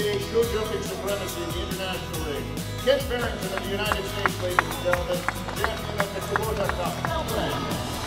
aka show jumping supremacy in the International League. Farrington of the United States, ladies and gentlemen, champion of the Kubota Cup.